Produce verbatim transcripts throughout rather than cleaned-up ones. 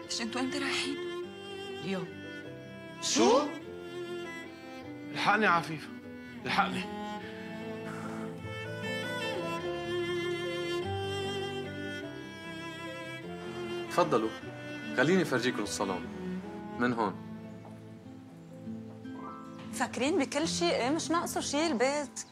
ليش انتوا امتى رايحين؟ اليوم. شو؟ الحقني يا عفيفة، الحقني. تفضلوا، خليني افرجيكم الصالون من هون. مفكرين بكل شيء، ايه مش ناقصه شيء البيت.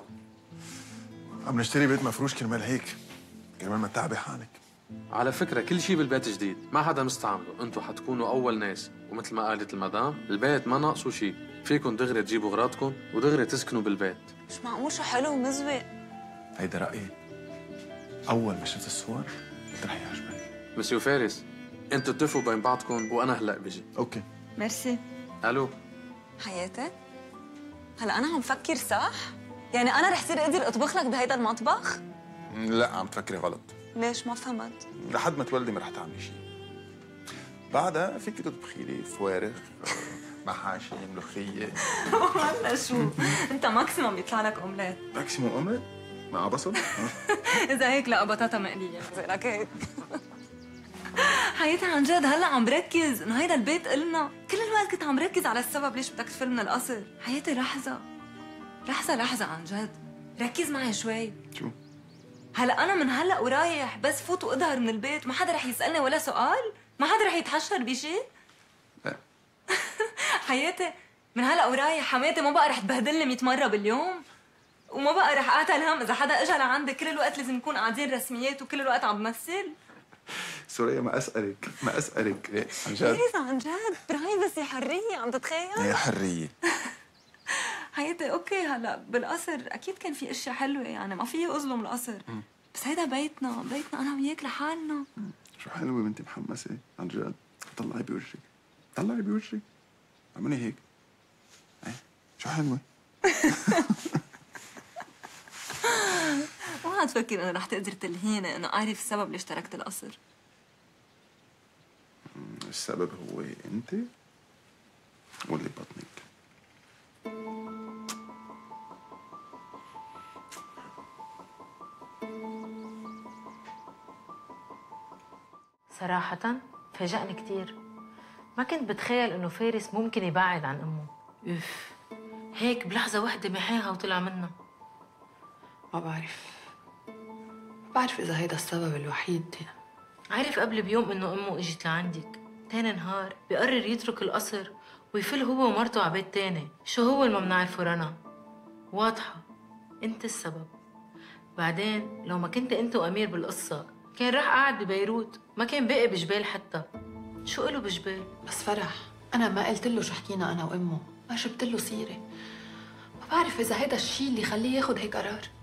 عم نشتري بيت مفروش كرمال هيك، كرمال ما تتعبي حالك. على فكرة كل شيء بالبيت جديد، ما حدا مستعمله، انتوا حتكونوا أول ناس، ومثل ما قالت المدام، البيت ما ناقصه شيء، فيكم دغري تجيبوا أغراضكم ودغري تسكنوا بالبيت. مش معقول شو حلو ومزوق. هيدا رأيي. أول ما شفت الصور قلت رح يعجبك. مسيو فارس، انتوا اتفقوا بين بعضكم وأنا هلأ بجي. أوكي. ميرسي. ألو. حياتي؟ هلا أنا عم فكر صح؟ يعني أنا رح صير أقدر أطبخ لك بهيدا المطبخ؟ لا عم تفكري غلط. ليش ما فهمت؟ لحد ما تولدي ما رح تعملي شيء. بعدها فيك تطبخي لي فوارغ، محاشي، ملوخية. هلا شو؟ أنت ماكسيموم يطلع لك أومليت. ماكسيموم أومليت؟ مع بصل؟ إذا هيك لا بطاطا مقلية، زي لك هيك. حياتي عن جد هلا عم بركز انه هيدا البيت إلنا، كل الوقت كنت عم بركز على السبب ليش بدك تفل من القصر. حياتي لحظة لحظة لحظة عن جد، ركز معي شوي. شو؟ هلا أنا من هلا ورايح بس فوت وأظهر من البيت ما حدا رح يسألني ولا سؤال؟ ما حدا رح يتحشر بشيء؟ لا. حياتي من هلا ورايح حماتي ما بقى رح تبهدلني مية مرة باليوم، وما بقى رح أعتل هم إذا حدا إجا لعندي كل الوقت لازم نكون قاعدين رسميات وكل الوقت عم بمثل. سوريا ما أسألك ما أسألك إيه عن جد. فارس عن جد برايفسي حرية عم تتخيل؟ ايه حرية. حياتي اوكي هلا بالقصر اكيد كان في اشياء حلوة، يعني ما فيي اظلم القصر، بس هيدا بيتنا، بيتنا انا وياك لحالنا. شو حلوة بنتي محمسة عن جد. طلعي بوجهك طلعي بوجهك، اعملي هيك. ايه شو حلوة. ما عاد تفكر انه رح تقدر تلهيني انه اعرف السبب ليش تركت القصر. السبب هو انت واللي ببطنك. صراحة فاجأني كتير، ما كنت بتخيل إنه فارس ممكن يبعد عن أمه. أوف، هيك بلحظة واحدة محاها وطلع منها. ما بعرف ما بعرف إذا هيدا السبب الوحيد. عارف قبل بيوم إنه أمه إجت لعندك، تاني نهار بيقرر يترك القصر ويفل هو ومرته على بيت تاني. شو هو اللي ما بنعرفه رنا؟ واضحة، أنت السبب. بعدين لو ما كنت أنت وأمير بالقصة كان راح قاعد ببيروت، ما كان باقي بجبال حتى. شو قاله بجبال؟ بس فرح أنا ما قلت له شو حكينا أنا وأمه، ما جبت له سيرة. ما بعرف إذا هيدا الشيء اللي يخليه ياخد هيك قرار.